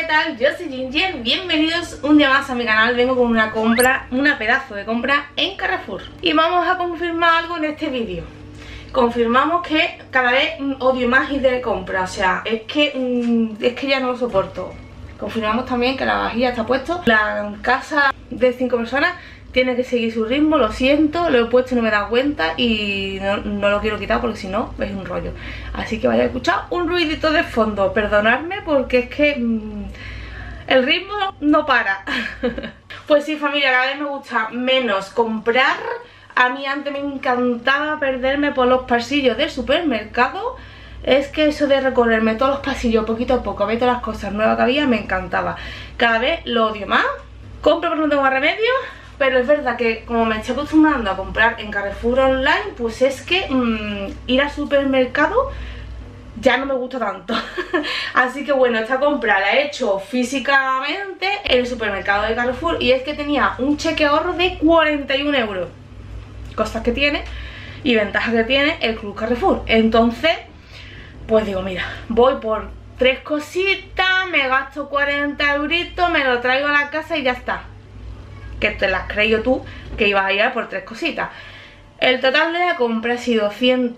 tal? Yo soy Ginger, bienvenidos un día más a mi canal. Vengo con una compra, una pedazo de compra en Carrefour. Y vamos a confirmar algo en este vídeo. Confirmamos que cada vez odio más ir de compra, o sea, es que ya no lo soporto. Confirmamos también que la vajilla está puesto. La casa de 5 personas tiene que seguir su ritmo, lo siento, lo he puesto y no me he dado cuenta y no lo quiero quitar porque si no es un rollo. Así que vaya a escuchar un ruidito de fondo, perdonadme porque es que el ritmo no para. Pues sí, familia, cada vez me gusta menos comprar. A mí antes me encantaba perderme por los pasillos del supermercado. Es que eso de recorrerme todos los pasillos poquito a poco, a ver todas las cosas nuevas que había, me encantaba. Cada vez lo odio más. Compro porque no tengo más remedio. Pero es verdad que como me estoy acostumbrando a comprar en Carrefour online, pues es que ir al supermercado ya no me gusta tanto. Así que bueno, esta compra la he hecho físicamente en el supermercado de Carrefour. Y es que tenía un cheque ahorro de 41 euros. Cosas que tiene y ventajas que tiene el Club Carrefour. Entonces, pues digo, mira, voy por 3 cositas, me gasto 40 euritos, me lo traigo a la casa y ya está. Que te las creído tú que ibas a ir por 3 cositas. El total de la compra ha sido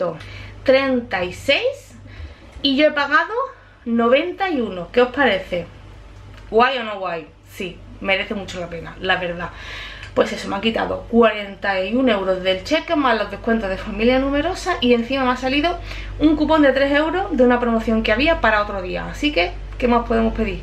136 y yo he pagado 91. ¿Qué os parece? ¿Guay o no guay? Sí, merece mucho la pena, la verdad. Pues eso, me han quitado 41 euros del cheque más los descuentos de familia numerosa y encima me ha salido un cupón de 3 euros de una promoción que había para otro día. Así que, ¿qué más podemos pedir?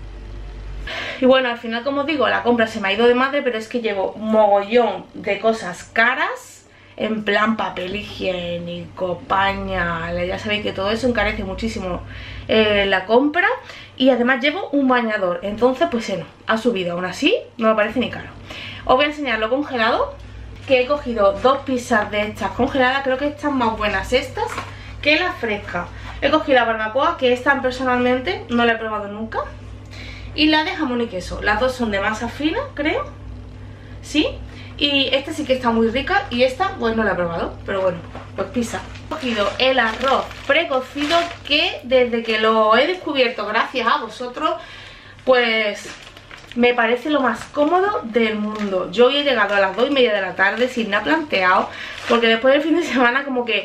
Y bueno, al final, como os digo, la compra se me ha ido de madre, pero es que llevo un mogollón de cosas caras, en plan papel higiénico, pañales, ya sabéis que todo eso encarece muchísimo la compra. Y además llevo un bañador, entonces pues no, ha subido, aún así no me parece ni caro. Os voy a enseñar lo congelado, que he cogido 2 pizzas de estas congeladas, creo que están más buenas estas que las frescas. He cogido la barbacoa, que esta personalmente no la he probado nunca. Y la de jamón y queso, las dos son de masa fina, creo. Sí, y esta sí que está muy rica y esta pues no la he probado, pero bueno, pues pizza. He cogido el arroz precocido, que desde que lo he descubierto gracias a vosotros, pues me parece lo más cómodo del mundo. Yo hoy he llegado a las 2:30 de la tarde sin nada planteado, porque después del fin de semana como que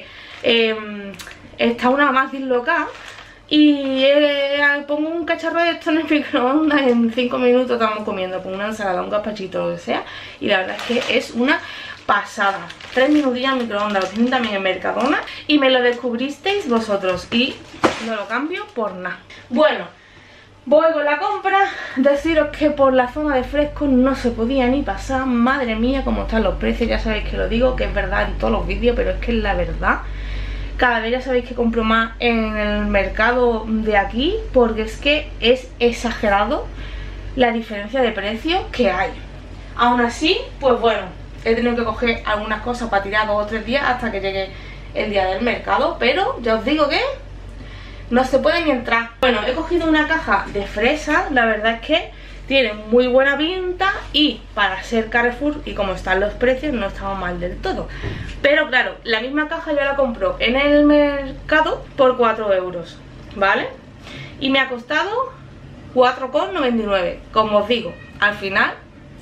está una más dislocada. Y pongo un cacharro de esto en el microondas, en 5 minutos estamos comiendo, pongo una ensalada, un gazpachito, lo que sea. Y la verdad es que es una pasada. 3 minutillos en microondas, lo tienen también en Mercadona. Y me lo descubristeis vosotros y no lo cambio por nada. Bueno, voy con la compra. Deciros que por la zona de frescos no se podía ni pasar. Madre mía, cómo están los precios. Ya sabéis que lo digo, que es verdad en todos los vídeos, pero es que es la verdad. Cada vez ya sabéis que compro más en el mercado de aquí, porque es que es exagerado la diferencia de precios que hay. Aún así, pues bueno, he tenido que coger algunas cosas para tirar 2 o 3 días hasta que llegue el día del mercado, pero ya os digo que no se puede ni entrar. Bueno, he cogido una caja de fresas, la verdad es que tiene muy buena pinta y para ser Carrefour y como están los precios no estamos mal del todo. Pero claro, la misma caja yo la compro en el mercado por 4 euros, ¿vale? Y me ha costado 4,99. Como os digo, al final,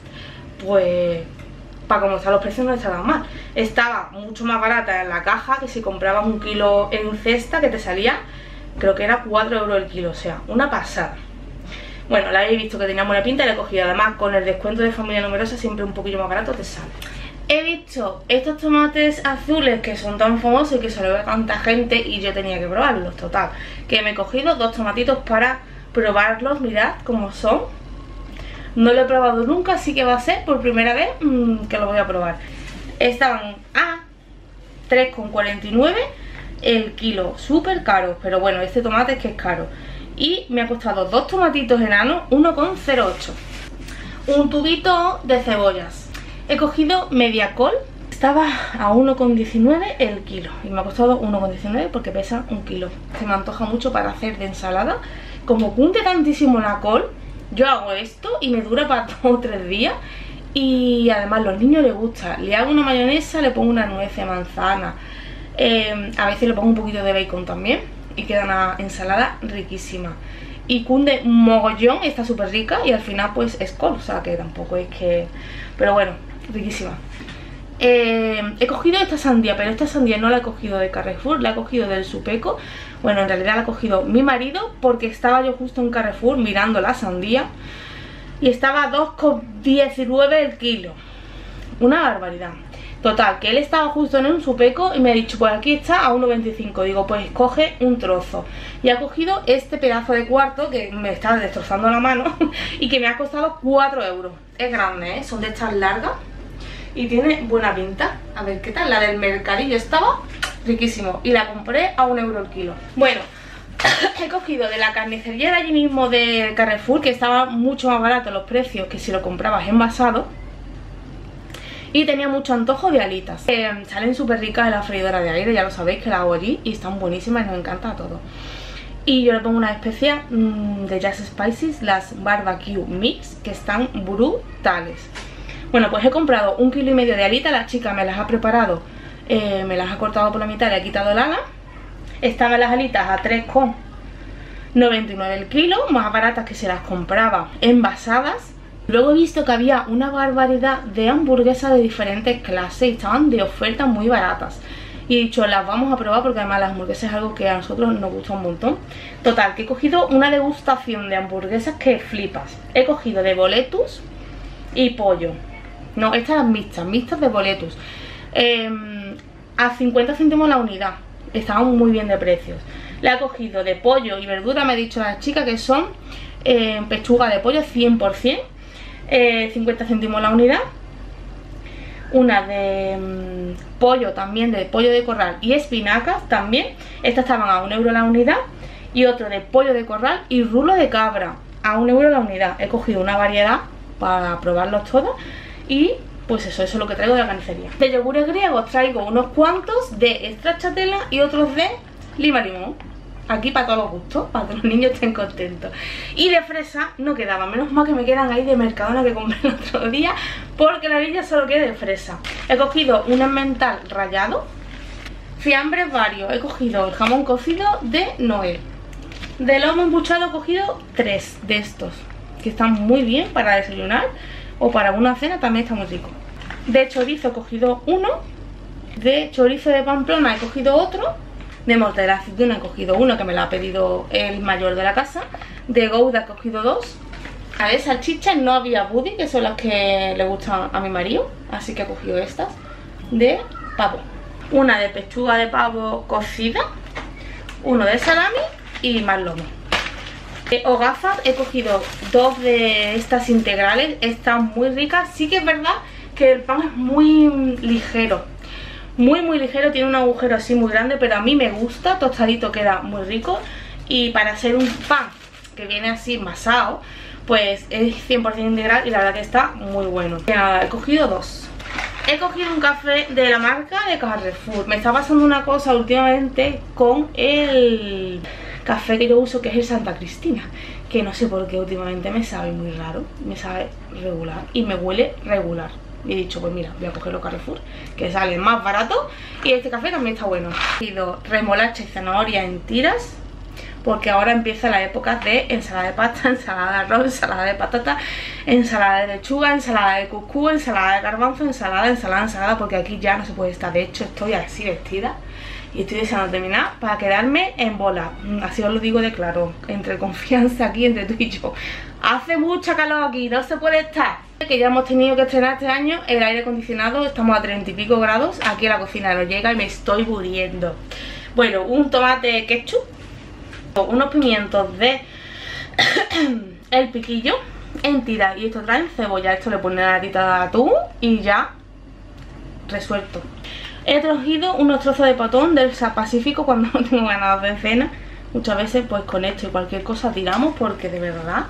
pues para como están los precios no estaba mal. Estaba mucho más barata en la caja que si comprabas 1 kilo en cesta, que te salía, creo que era 4 euros el kilo, o sea, una pasada. Bueno, la he visto que tenía buena pinta y la he cogido. Además, con el descuento de familia numerosa siempre un poquillo más barato te sale. He visto estos tomates azules que son tan famosos y que se lo ve a tanta gente y yo tenía que probarlos, total. Que me he cogido 2 tomatitos para probarlos, mirad cómo son. No lo he probado nunca, así que va a ser por primera vez que lo voy a probar. Estaban a 3,49 el kilo, súper caro, pero bueno, este tomate es que es caro. Y me ha costado 2 tomatitos enanos, 1,08. Un tubito de cebollas. He cogido media col. Estaba a 1,19 el kilo. Y me ha costado 1,19 porque pesa 1 kilo. Se me antoja mucho para hacer de ensalada. Como cunde tantísimo la col, yo hago esto y me dura para 2 o 3 días. Y además a los niños les gusta. Le hago una mayonesa, le pongo una nuez de manzana. A veces le pongo un poquito de bacon también. Y queda una ensalada riquísima. y cunde mogollón, está súper rica y al final pues es col, o sea que tampoco es que... Pero bueno, riquísima. He cogido esta sandía, pero esta sandía no la he cogido de Carrefour, la he cogido del Supeco. Bueno, en realidad la ha cogido mi marido porque estaba yo justo en Carrefour mirando la sandía y estaba a 2,19 el kilo. Una barbaridad. Total, que él estaba justo en un Supeco y me ha dicho, pues aquí está a 1,25. Digo, pues coge un trozo. Y ha cogido este pedazo de cuarto que me está destrozando la mano y que me ha costado 4 euros. Es grande, ¿eh? Son de estas largas y tiene buena pinta. A ver qué tal, la del mercadillo estaba riquísimo y la compré a 1 euro el kilo. Bueno, he cogido de la carnicería de allí mismo de Carrefour, que estaba mucho más barato los precios que si lo comprabas envasado, y tenía mucho antojo de alitas. Salen súper ricas en la freidora de aire, ya lo sabéis que la hago allí y están buenísimas y nos encanta a todos. Y yo le pongo una especias de Just Spices, las Barbecue Mix, que están brutales. Bueno, pues he comprado 1,5 kg de alitas, la chica me las ha preparado, me las ha cortado por la mitad, le ha quitado el ala. Estaban las alitas a 3,99 el kilo, más baratas que si las compraba envasadas. Luego he visto que había una barbaridad de hamburguesas de diferentes clases y estaban de ofertas muy baratas. Y he dicho, las vamos a probar porque además las hamburguesas es algo que a nosotros nos gusta un montón. Total, que he cogido una degustación de hamburguesas que flipas. He cogido de boletus y pollo. No, estas eran mixtas de boletus. A 50 céntimos la unidad. Estaban muy bien de precios. La he cogido de pollo y verdura, me ha dicho la chica que son pechuga de pollo 100%. 50 céntimos la unidad. Una de pollo también, de pollo de corral y espinacas también. Estas estaban a 1 euro la unidad. Y otro de pollo de corral y rulo de cabra a 1 euro la unidad. He cogido una variedad para probarlos todos. Y pues eso es lo que traigo de la carnicería. De yogures griegos traigo unos cuantos de stracciatella y otros de lima limón. Aquí para todos los gustos, para que los niños estén contentos. Y de fresa no quedaba, menos mal que me quedan ahí de Mercadona que compré el otro día, porque la niña solo quiere de fresa. He cogido un emmental rallado, fiambres varios, he cogido el jamón cocido de Noel. De lomo embuchado he cogido 3 de estos, que están muy bien para desayunar o para una cena, también está muy rico. De chorizo he cogido uno, de chorizo de Pamplona he cogido otro, de mortadela de aceituna he cogido uno que me lo ha pedido el mayor de la casa, de Gouda he cogido 2. A ver, salchichas no había buddy, que son las que le gustan a mi marido, así que he cogido estas de pavo. Una de pechuga de pavo cocida, uno de salami y más lomo. Hogazas he cogido 2 de estas integrales, están muy ricas. Sí que es verdad que el pan es muy ligero, muy ligero, tiene un agujero así muy grande, pero a mí me gusta, tostadito, queda muy rico. Y para hacer un pan que viene así masado, pues es 100% integral y la verdad que está muy bueno. Y nada, he cogido 2. He cogido un café de la marca de Carrefour. Me está pasando una cosa últimamente con el café que yo uso, que es el Santa Cristina, que no sé por qué últimamente me sabe muy raro, me sabe regular y me huele regular. Y he dicho, pues mira, voy a cogerlo Carrefour, que sale más barato. Y este café también está bueno. He cogido remolacha y zanahoria en tiras, porque ahora empieza la época de ensalada de pasta, ensalada de arroz, ensalada de patata, ensalada de lechuga, ensalada de cuscús, ensalada de garbanzo, ensalada, porque aquí ya no se puede estar. De hecho, estoy así vestida y estoy deseando terminar para quedarme en bola. Así os lo digo de claro, entre confianza aquí, entre tú y yo. Hace mucha calor aquí, no se puede estar. Que ya hemos tenido que estrenar este año el aire acondicionado, estamos a 30 y pico grados, aquí a la cocina no llega y me estoy muriendo. Bueno, un tomate ketchup, unos pimientos de el piquillo en tiras, y esto traen cebolla, esto le pone una latita de atún y ya resuelto. He cogido unos trozos de patón del Pacífico cuando no tengo ganas de cena. Muchas veces pues con esto y cualquier cosa tiramos, porque de verdad...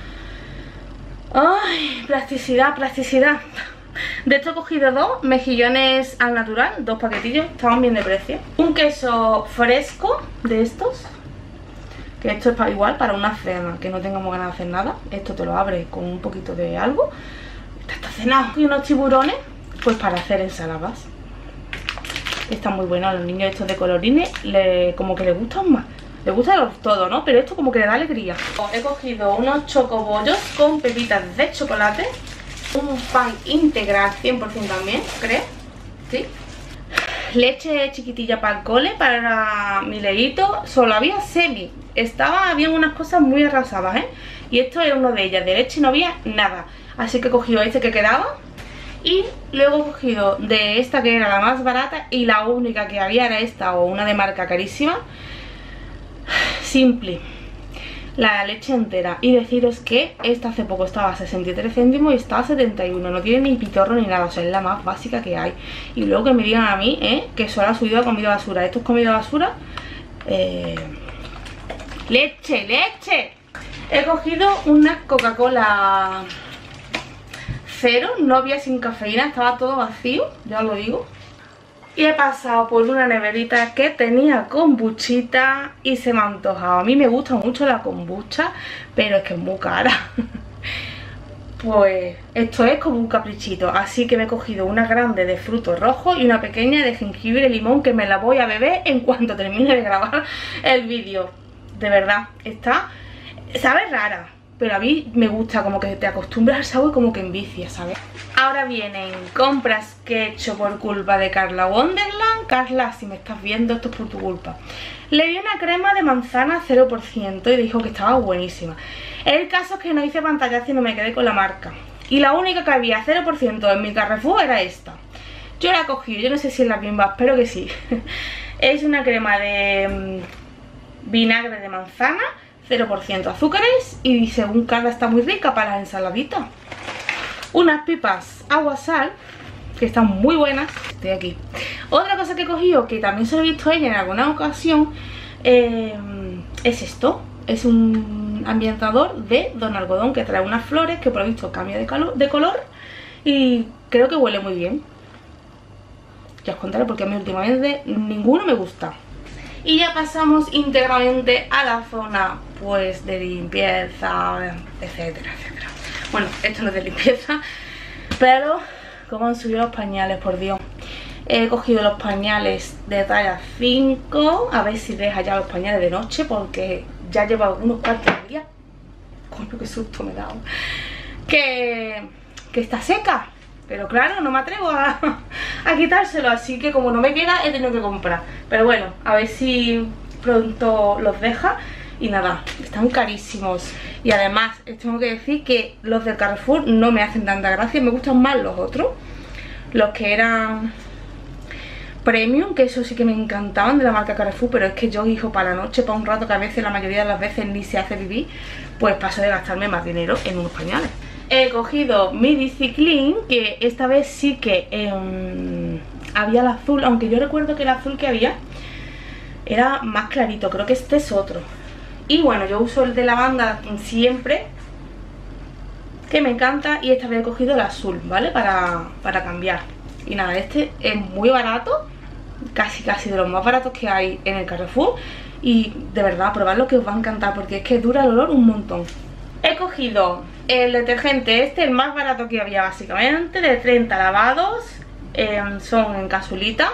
¡Ay! Plasticidad. De esto he cogido 2 mejillones al natural, 2 paquetillos, estaban bien de precio. Un queso fresco de estos, que esto es para igual para una cena, que no tengamos ganas de hacer nada. Esto te lo abres con un poquito de algo, está cenado. Y unos tiburones, pues para hacer ensaladas. Están muy buenos, a los niños estos de colorines como que les gustan más. Le gusta todo, ¿no? Pero esto como que le da alegría. He cogido unos chocobollos con pepitas de chocolate. Un pan integral 100% también, creo. ¿Sí? Leche chiquitilla para el cole, para mi leíto. Solo había semi. Había unas cosas muy arrasadas, ¿eh? Y esto era uno de ellas. De leche no había nada. Así que he cogido este que quedaba. Y luego he cogido de esta que era la más barata. Y la única que había era esta, o una de marca carísima. Simply. La leche entera. Y deciros que esta hace poco estaba a 63 céntimos y está a 71. No tiene ni pitorro ni nada. O sea, es la más básica que hay. Y luego que me digan a mí, que solo ha subido a comida basura. Esto es comida basura. ¡Leche! ¡Leche! He cogido una Coca-Cola cero. No había sin cafeína. Estaba todo vacío. Ya lo digo. Y he pasado por una neverita que tenía kombuchita y se me ha antojado. A mí me gusta mucho la kombucha, pero es que es muy cara. Pues esto es como un caprichito. Así que me he cogido una grande de frutos rojos y una pequeña de jengibre y limón, que me la voy a beber en cuanto termine de grabar el vídeo. De verdad, sabe rara, pero a mí me gusta, como que te acostumbras al sabor y como que envicia, ¿sabes? Ahora vienen compras que he hecho por culpa de Carla Wonderland. Carla, si me estás viendo, esto es por tu culpa. Le di una crema de manzana 0% y dijo que estaba buenísima. El caso es que no hice pantallazo y no me quedé con la marca. Y la única que había 0% en mi Carrefour era esta. Yo la cogí, yo no sé si es la misma, espero que sí. Es una crema de vinagre de manzana, 0% azúcares, y según Carla está muy rica para las ensaladitas. Unas pipas agua sal, que están muy buenas. Estoy aquí. Otra cosa que he cogido, que también se lo he visto a ella en alguna ocasión, es esto. Es un ambientador de Don Algodón que trae unas flores que por lo visto cambia de color y creo que huele muy bien. Ya os contaré porque a mí últimamente ninguno me gusta. Y ya pasamos íntegramente a la zona pues de limpieza, etcétera, etcétera. Bueno, esto no es de limpieza, pero como han subido los pañales, por Dios. He cogido los pañales de talla 5, a ver si deja ya los pañales de noche, porque ya lleva unos cuantos días. Coño, qué susto me he dado. Que está seca, pero claro, no me atrevo a quitárselo, así que como no me queda, he tenido que comprar. Pero bueno, a ver si pronto los deja. Y nada, están carísimos. Y además, tengo que decir que los del Carrefour no me hacen tanta gracia. Me gustan más los otros, los que eran premium, que eso sí que me encantaban, de la marca Carrefour. Pero es que yo, hijo, para la noche, para un rato, que a veces, la mayoría de las veces ni se hace vivir, pues paso de gastarme más dinero en unos pañales. He cogido mi Discipline, que esta vez sí que había el azul, aunque yo recuerdo que el azul que había era más clarito. Creo que este es otro. Y bueno, yo uso el de lavanda siempre, que me encanta, y esta vez he cogido el azul, ¿vale? Para cambiar. Y nada, este es muy barato, casi de los más baratos que hay en el Carrefour. Y de verdad, probadlo, que os va a encantar, porque es que dura el olor un montón. He cogido el detergente el más barato que había básicamente, de 30 lavados, son en capsulita,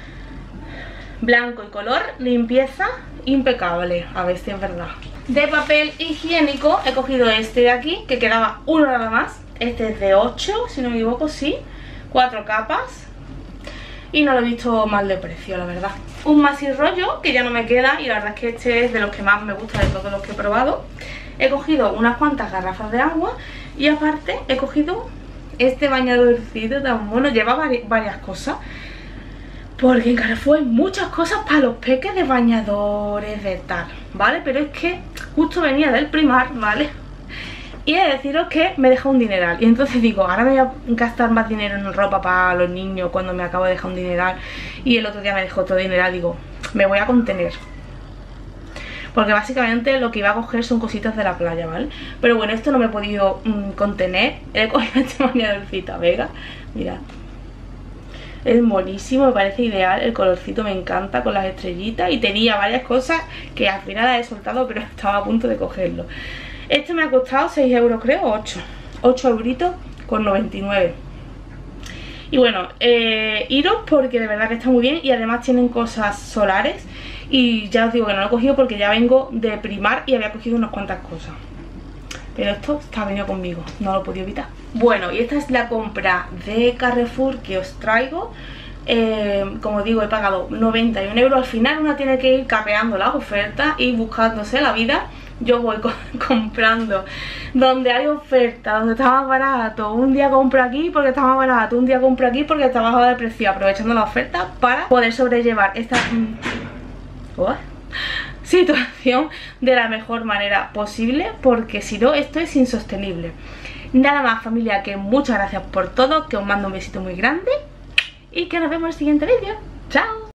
blanco y color, limpieza impecable, a ver si es verdad. De papel higiénico he cogido este de aquí, que quedaba uno nada más. Este es de 8, si no me equivoco, sí, 4 capas. Y no lo he visto mal de precio, la verdad. Un maxi rollo, que ya no me queda, y la verdad es que este es de los que más me gusta de todos los que he probado. He cogido unas cuantas garrafas de agua y aparte he cogido este bañadorcito tan bueno. Lleva varias cosas, porque en Carrefour hay muchas cosas para los peques, de bañadores, de tal, ¿vale? Pero es que justo venía del Primark, ¿vale? Y he de deciros que me he dejado un dineral. Y entonces digo, ahora me voy a gastar más dinero en ropa para los niños cuando me acabo de dejar un dineral. Y el otro día me dejó otro dineral, digo, me voy a contener. Porque básicamente lo que iba a coger son cositas de la playa, ¿vale? Pero bueno, esto no me he podido contener. He cogido este bañadorcito Vega, mirad. Es monísimo, me parece ideal, el colorcito me encanta con las estrellitas. Y tenía varias cosas que al final las he soltado, pero estaba a punto de cogerlo. Este me ha costado 6 euros, creo, 8 euritos con 99. Y bueno, iros porque de verdad que está muy bien. Y además tienen cosas solares Y ya os digo que no lo he cogido porque ya vengo de Primark y había cogido unas cuantas cosas. Pero esto está venido conmigo, no lo he podido evitar. Bueno, y esta es la compra de Carrefour que os traigo. Como digo, he pagado 91 euros. Al final uno tiene que ir capeando las ofertas y buscándose la vida. Yo voy comprando donde hay oferta, donde está más barato. Un día compro aquí porque está más barato, un día compro aquí porque está bajo de precio, aprovechando la oferta para poder sobrellevar esta situación de la mejor manera posible, porque si no esto es insostenible. Nada más, familia, que muchas gracias por todo, que os mando un besito muy grande y que nos vemos en el siguiente vídeo. ¡Chao!